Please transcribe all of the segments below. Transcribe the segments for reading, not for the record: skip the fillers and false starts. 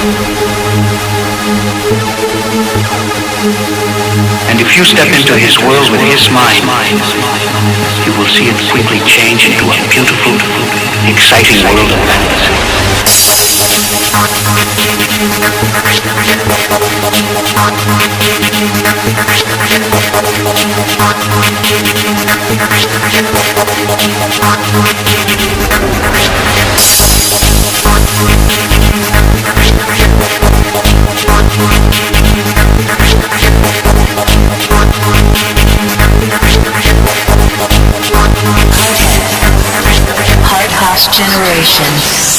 And if you step into his world with his mind, you will see it quickly change into a beautiful, exciting world of fantasy. Hard House Generation.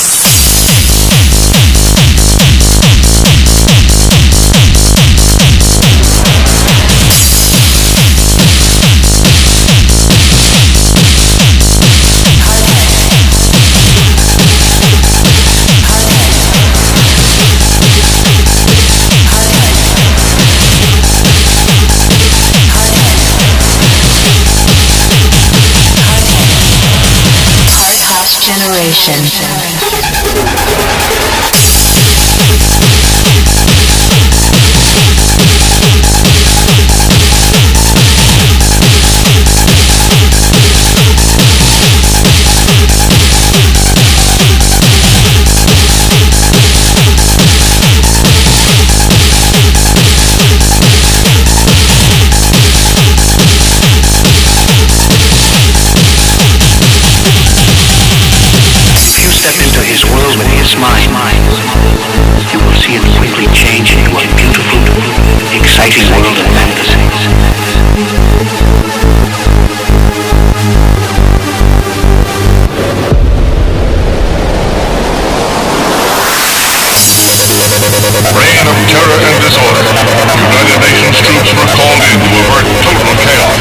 Generation. Mind, you will see it quickly change into a beautiful, exciting world of fantasies. Reign of terror and disorder. United Nations troops were called in to avert total chaos.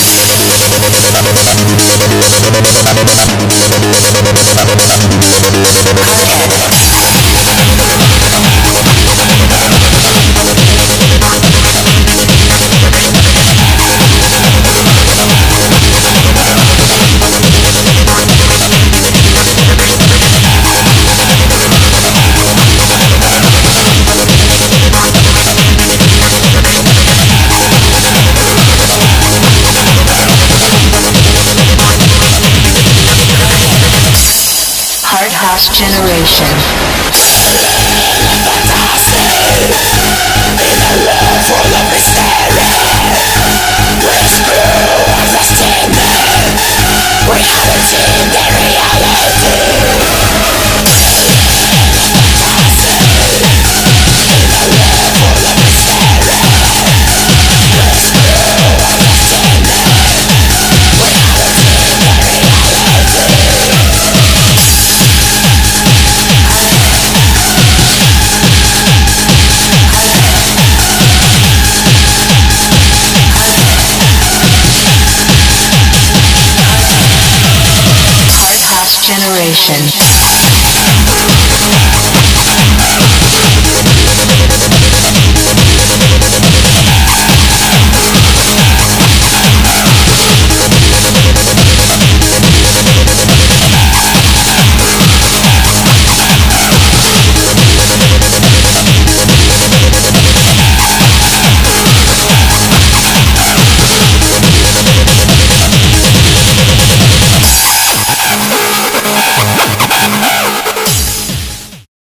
Hard House Generation. Generation.